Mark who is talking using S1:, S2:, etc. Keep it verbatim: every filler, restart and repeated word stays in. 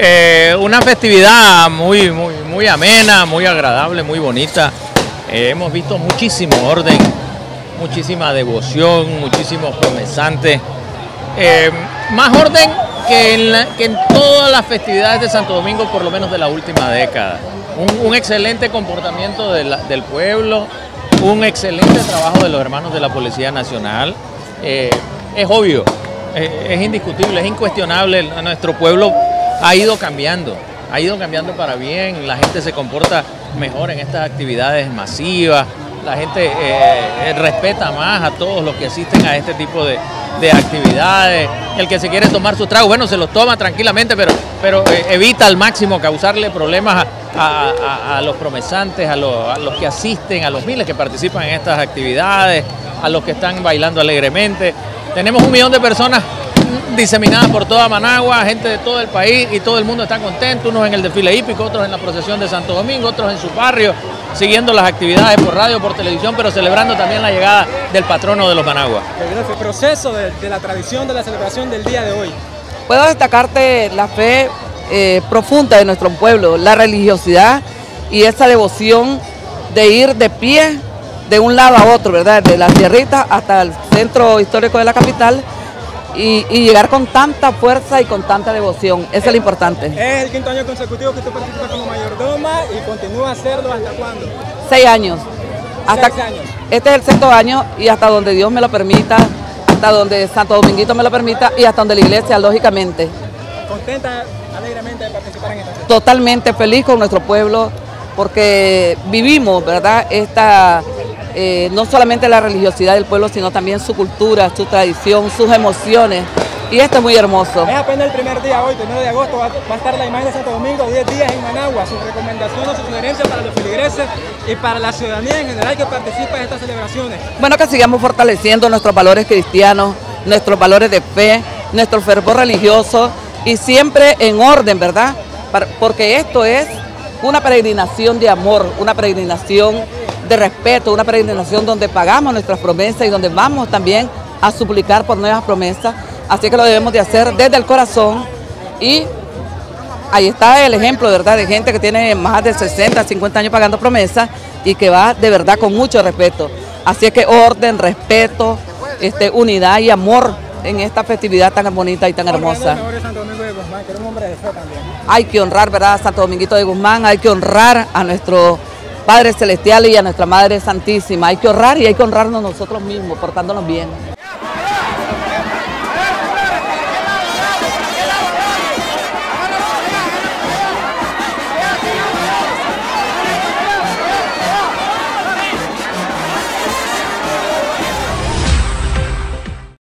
S1: Eh, una festividad muy, muy, muy amena, muy agradable, muy bonita. Eh, hemos visto muchísimo orden, muchísima devoción, muchísimos promesantes. Eh, más orden que en, la, que en todas las festividades de Santo Domingo, por lo menos de la última década. Un, un excelente comportamiento de la, del pueblo, un excelente trabajo de los hermanos de la Policía Nacional. Eh, es obvio, eh, es indiscutible, es incuestionable, nuestro pueblo ha ido cambiando, ha ido cambiando para bien, la gente se comporta mejor en estas actividades masivas, la gente eh, respeta más a todos los que asisten a este tipo de, de actividades. El que se quiere tomar sus tragos, bueno, se los toma tranquilamente, pero, pero eh, evita al máximo causarle problemas a, a, a, a los promesantes, a los, a los que asisten, a los miles que participan en estas actividades, a los que están bailando alegremente. Tenemos un millón de personas diseminadas por toda Managua, gente de todo el país, y todo el mundo está contento, unos en el desfile hípico, otros en la procesión de Santo Domingo, otros en su barrio, siguiendo las actividades por radio, por televisión, pero celebrando también la llegada del patrono de los Managua.
S2: El proceso de, de la tradición de la celebración del día de hoy.
S3: Puedo destacarte la fe eh, profunda de nuestro pueblo, la religiosidad y esa devoción de ir de pie de un lado a otro, ¿verdad? De la tierrita hasta el centro histórico de la capital. Y, y llegar con tanta fuerza y con tanta devoción, eso es lo importante.
S2: Es el quinto año consecutivo que usted participa como mayordoma y continúa a hacerlo, ¿hasta cuándo?
S3: Seis años. Hasta,
S2: Seis años.
S3: Este es el sexto año y hasta donde Dios me lo permita, hasta donde Santo Dominguito me lo permita y hasta donde la iglesia, lógicamente.
S2: ¿Contenta alegremente de participar en esta fiesta?
S3: Totalmente feliz con nuestro pueblo porque vivimos, ¿verdad? Esta... Eh, no solamente la religiosidad del pueblo, sino también su cultura, su tradición, sus emociones, y esto es muy hermoso.
S2: Es apenas el primer día hoy, primero de agosto, va, va a estar la imagen de Santo Domingo, diez días en Managua. Sus recomendaciones, sus sugerencias para los feligreses y para la ciudadanía en general que participa en estas celebraciones.
S3: Bueno, que sigamos fortaleciendo nuestros valores cristianos, nuestros valores de fe, nuestro fervor religioso, y siempre en orden, ¿verdad? Porque esto es una peregrinación de amor, una peregrinación de respeto, una peregrinación donde pagamos nuestras promesas y donde vamos también a suplicar por nuevas promesas, así que lo debemos de hacer desde el corazón. Y ahí está el ejemplo, ¿verdad?, de gente que tiene más de sesenta, cincuenta años pagando promesas y que va de verdad con mucho respeto. Así es que orden, respeto, este, unidad y amor en esta festividad tan bonita y tan hermosa. Hay que honrar, ¿verdad?, a Santo Dominguito de Guzmán, hay que honrar a nuestro Padre Celestial y a nuestra Madre Santísima. Hay que honrar y hay que honrarnos nosotros mismos, portándonos bien.